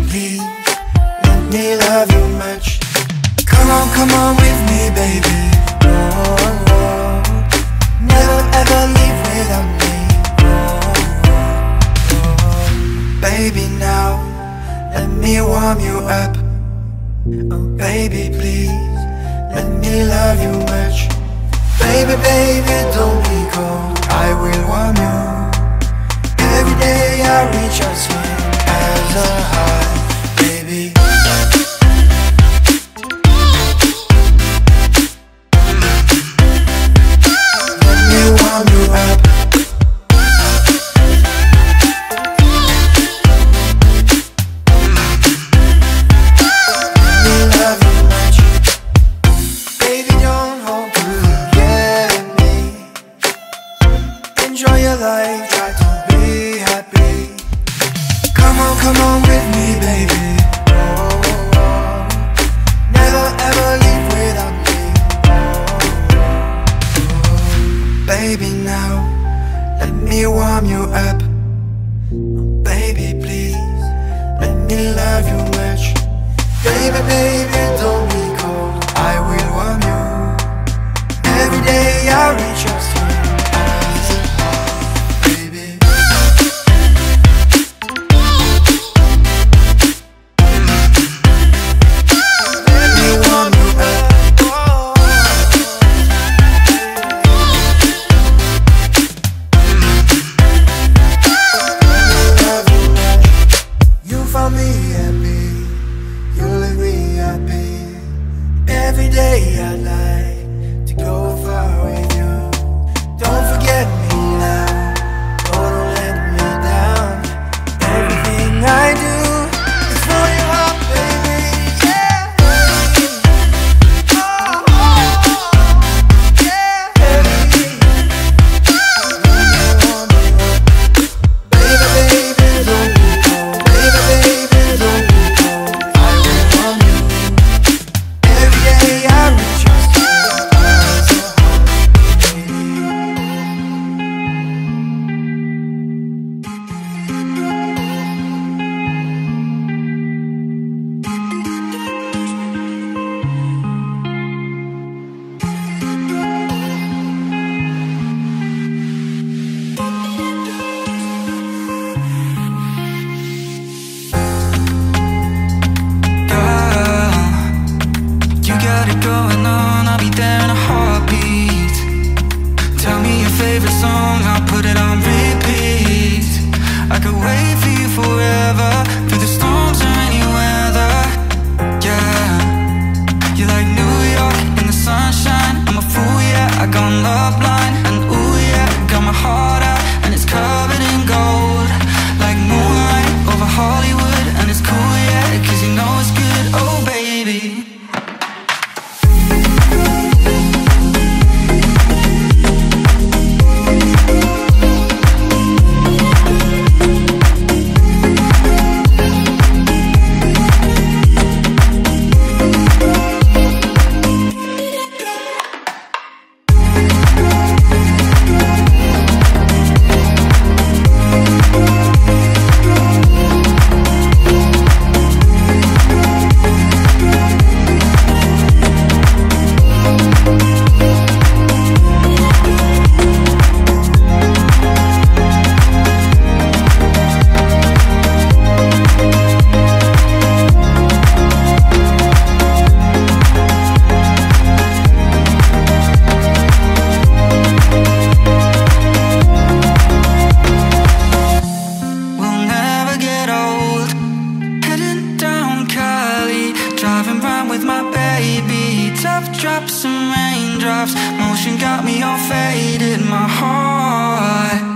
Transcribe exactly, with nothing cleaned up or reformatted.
please, let me love you much. Come on, come on with me, baby. Oh, oh. Never ever leave without me. Oh, oh, oh. Baby, now let me warm you up. Oh, baby, please, let me love you much. Baby, baby, don't be cold, I will warm you. Every day I reach out sweet as a heart, baby. Let me warm you up. Let me love you much. Baby, don't hold to forget me. Enjoy your life, try to be happy. Come on, come on with me, baby. Oh, oh, oh. Never ever leave without me. Oh, oh, oh. Baby, now let me warm you up. Oh, baby, please, let me love you much. Baby, baby, don't be cold, I will warm you. Every day I reach out to you as a heart, baby. Let me warm you up. Let me love you much. You found me happy, you leave me happy. Every day I like to go far with you. Don't forget me now, oh, don't let me down. Everything I do is for your heart, baby, yeah. Oh, oh, yeah. Everything. Baby, baby, don't be cold. Baby, baby, don't be cold. I will warm you. Every day I reach out to you as a heart, baby. You got it going on, I'll be there in a heartbeat. Tell me your favorite song, I'll put it on repeat. I could wait for you forever, through the storms or any weather. Yeah, you're like New York in the sunshine. I'm a fool, yeah, I got love line. And ooh yeah, got my heart out, and it's covered in gold. Like moonlight over Hollywood, and it's cool, yeah, cause you know it's good, oh baby. Tough drops and raindrops, motion got me all faded. My heart